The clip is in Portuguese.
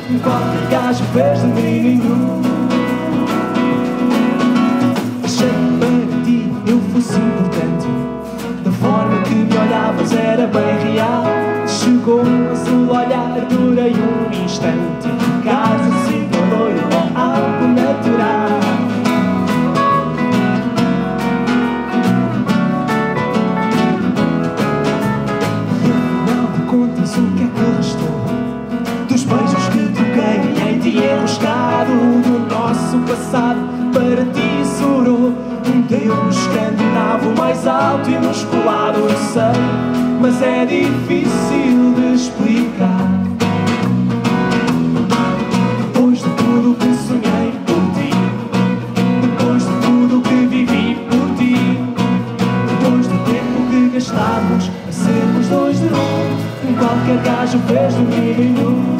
qualquer gajo fez de mim nenhum. Achei que para ti eu fosse importante, da forma que me olhavas era bem real. Chegou um azul olhar, durei um instante, ficares assim tão loiro, algo natural. Contas o que é que restou dos beijos que troquei em ti enroscado, do nosso passado para ti sobrou um Deus escandinavo mais alto e musculado. Eu sei, mas é difícil de explicar. Depois de tudo que sonhei por ti, depois de tudo que vivi por ti, depois do tempo que gastámos a sermos dois de novo, qualquer gajo fez de mim nenhum.